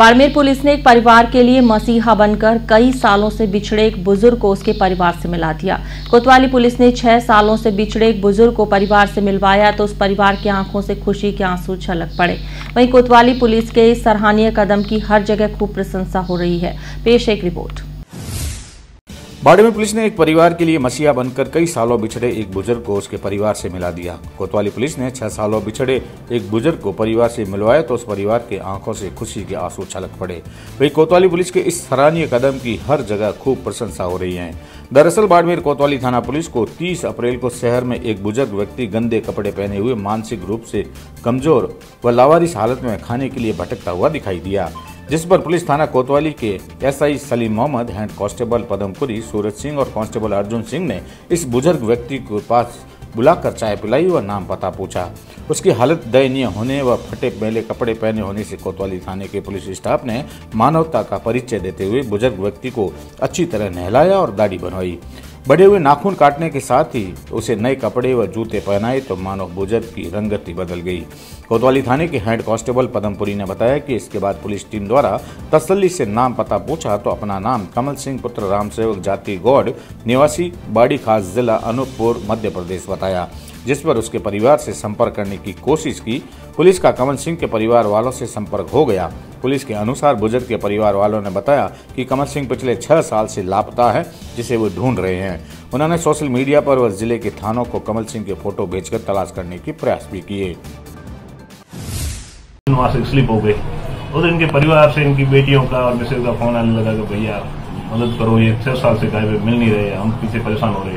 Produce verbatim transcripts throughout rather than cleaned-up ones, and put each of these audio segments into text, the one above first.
Barmer police ने एक परिवार के लिए मसीहा बनकर कई सालों से बिछड़े एक बुजुर्ग को उसके परिवार से मिला दिया। कोतवाली पुलिस ने छह सालों से बिछड़े एक बुजुर्ग को परिवार से मिलवाया तो उस परिवार की आंखों से खुशी के आंसू छलक पड़े। वहीं कोतवाली पुलिस के इस सराहनीय कदम की हर जगह खूब प्रशंसा हो रही है। पेश एक रिपोर्ट। बाड़मेर पुलिस ने एक परिवार के लिए मसीहा बनकर कई सालों बिछड़े एक बुजुर्ग को उसके परिवार से मिला दिया। कोतवाली पुलिस ने छह सालों बिछड़े एक बुजुर्ग को परिवार से मिलवाया तो उस परिवार के आंखों से खुशी के आंसू छलक पड़े। वही कोतवाली पुलिस के इस सराहनीय कदम की हर जगह खूब प्रशंसा हो रही है। दरअसल बाड़मेर कोतवाली थाना पुलिस को तीस अप्रैल को शहर में एक बुजुर्ग व्यक्ति गंदे कपड़े पहने हुए मानसिक रूप से कमजोर व लावारिस हालत में खाने के लिए भटकता हुआ दिखाई दिया, जिस पर पुलिस थाना कोतवाली के SI Salim Mohammed, head constable Padampuri Suraj Singh और कांस्टेबल अर्जुन सिंह ने इस बुजुर्ग व्यक्ति के पास बुलाकर चाय पिलाई व नाम पता पूछा। उसकी हालत दयनीय होने व फटे मैले कपड़े पहने होने से कोतवाली थाने के पुलिस स्टाफ ने मानवता का परिचय देते हुए बुजुर्ग व्यक्ति को अच्छी तरह नहलाया और दाढ़ी बनवाई। बढ़े हुए नाखून काटने के साथ ही उसे नए कपड़े व जूते पहनाए तो मानो बुजुर्ग की रंगत बदल गई। कोतवाली थाने के हेड कांस्टेबल पदमपुरी ने बताया कि इसके बाद पुलिस टीम द्वारा तसल्ली से नाम पता पूछा तो अपना नाम कमल सिंह पुत्र रामसेवक जाति गौड़ निवासी बाड़ी खास जिला अनूपपुर मध्य प्रदेश बताया, जिस पर उसके परिवार से संपर्क करने की कोशिश की। पुलिस का कमल सिंह के परिवार वालों से संपर्क हो गया। पुलिस के अनुसार बुजुर्ग के परिवार वालों ने बताया कि कमल सिंह पिछले छह साल से लापता है, जिसे वो ढूंढ रहे हैं। उन्होंने सोशल मीडिया पर व जिले के थानों को कमल सिंह के फोटो भेजकर तलाश करने की प्रयास भी किए। वहाँ से स्लिप हो गए। उधर इनके परिवार से इनकी बेटियों का और मिसेज का फोन आने लगा कि भैया मदद करो, ये छह साल से गायब मिल नहीं रहे, हम पीछे परेशान हो रहे।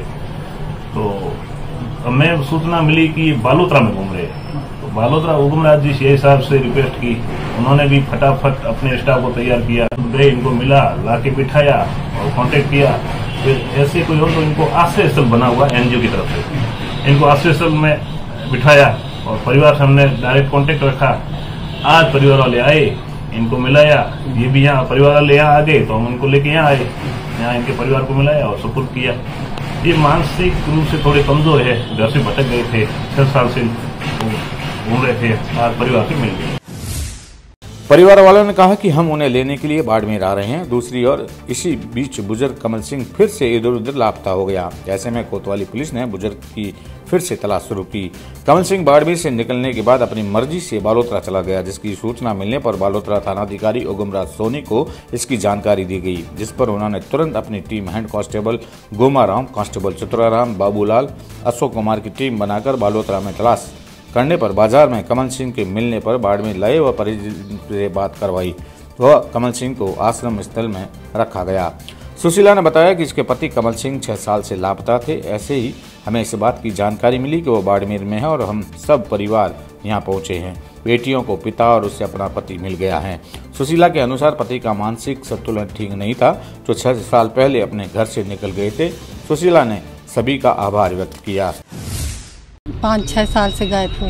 तो मैं सूचना मिली कि बालोतरा में घूम रहे। तो बालोतरा उगमराज जी सीआई साहब से रिक्वेस्ट की, उन्होंने भी फटाफट अपने स्टाफ को तैयार किया, गए, इनको मिला, लाके बिठाया और कांटेक्ट किया। फिर ऐसे कोई हो तो इनको आश्रय स्थल बना हुआ एनजीओ की तरफ से इनको आश्रय स्थल में बिठाया और परिवार से हमने डायरेक्ट कांटेक्ट रखा। आज परिवार वाले आए, इनको मिलाया, ये भी यहाँ परिवार वाले यहाँ आ गए तो हम उनको लेके यहाँ आए, यहाँ इनके परिवार को मिलाया और सुपुर्द किया। ये मानसिक रूप से थोड़े कमजोर है, घर से भटक गए थे, छह साल से घूम रहे थे, आज परिवार से मिल गए। परिवार वालों ने कहा कि हम उन्हें लेने के लिए बाड़मेर आ रहे हैं। दूसरी ओर इसी बीच बुजुर्ग कमल सिंह फिर से इधर उधर लापता हो गया। ऐसे में कोतवाली पुलिस ने बुजुर्ग की फिर से तलाश शुरू की। कमल सिंह बाड़मेर से निकलने के बाद अपनी मर्जी से बालोतरा चला गया, जिसकी सूचना मिलने पर बालोतरा थानाधिकारी उगमराज सोनी को इसकी जानकारी दी गई, जिस पर उन्होंने तुरंत अपनी team head constable Gomaram, constable Chaturaram, Babulal, Ashok Kumar की टीम बनाकर बालोतरा में तलाश करने पर बाजार में कमल सिंह के मिलने पर बाड़मेर लाए व परिजन से बात करवाई। वह कमल सिंह को आश्रम स्थल में रखा गया। सुशीला ने बताया कि इसके पति कमल सिंह छह साल से लापता थे। ऐसे ही हमें इस बात की जानकारी मिली कि वो बाड़मेर में है और हम सब परिवार यहाँ पहुँचे हैं। बेटियों को पिता और उससे अपना पति मिल गया है। सुशीला के अनुसार पति का मानसिक संतुलन ठीक नहीं था, जो छह साल पहले अपने घर से निकल गए थे। सुशीला ने सभी का आभार व्यक्त किया। पाँच छः साल से गायब हुए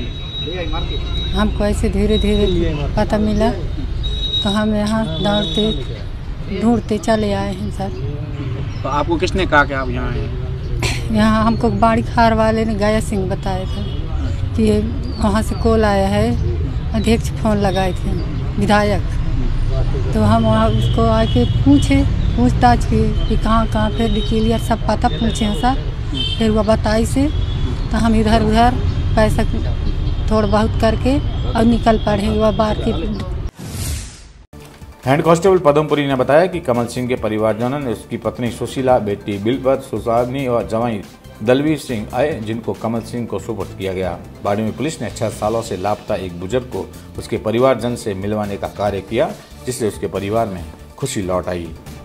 हैं। हमको ऐसे धीरे धीरे पता मिला तो हम यहाँ दौड़ते ढूंढते चले आए हैं सर। तो आपको किसने कहा कि आप यहाँ हैं? यहाँ हमको बाड़ी खार वाले ने गया सिंह बताया था कि वहाँ से कॉल आया है, अध्यक्ष फोन लगाए थे विधायक, तो हम वहाँ उसको आके पूछे पूछताछ की कि कहाँ कहाँ फिर क्लियर सब पता पूछे हैं सर। फिर वह बताई से तो हम इधर उधर पैसा थोड़ा बहुत करके और निकल पड़े वह बार के। हेड कांस्टेबल पदमपुरी ने बताया कि कमल सिंह के परिवारजनों ने उसकी पत्नी सुशीला, बेटी बिलपत, सुसानी और जवाई दलवीर सिंह आए, जिनको कमल सिंह को सुपुर्द किया गया। बाड़मेर पुलिस ने छह सालों से लापता एक बुजुर्ग को उसके परिवारजन से मिलवाने का कार्य किया, जिससे उसके परिवार में खुशी लौट आई।